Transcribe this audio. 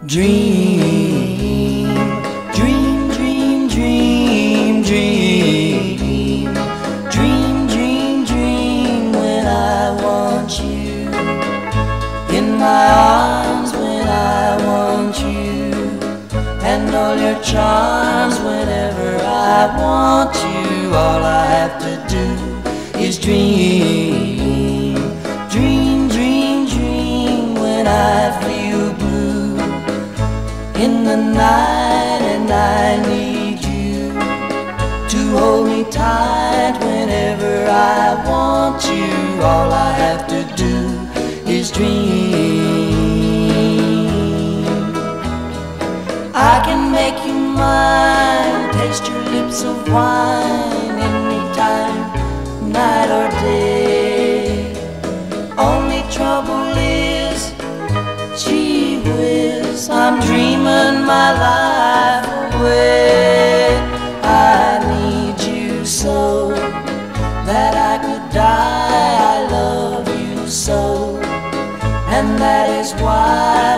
Dream, dream, dream, dream, dream. Dream, dream, dream when I want you. In my arms when I want you. And all your charms whenever I want you. All I have to do is dream. Dream, dream, dream when I feel blue in the night and I need you to hold me tight whenever I want you. All I have to do is dream. I can make you mine, taste your lips of wine anytime, night or day. Only trouble is, gee whiz, I'm dreaming my life away. I need you so that I could die. I love you so, and that is why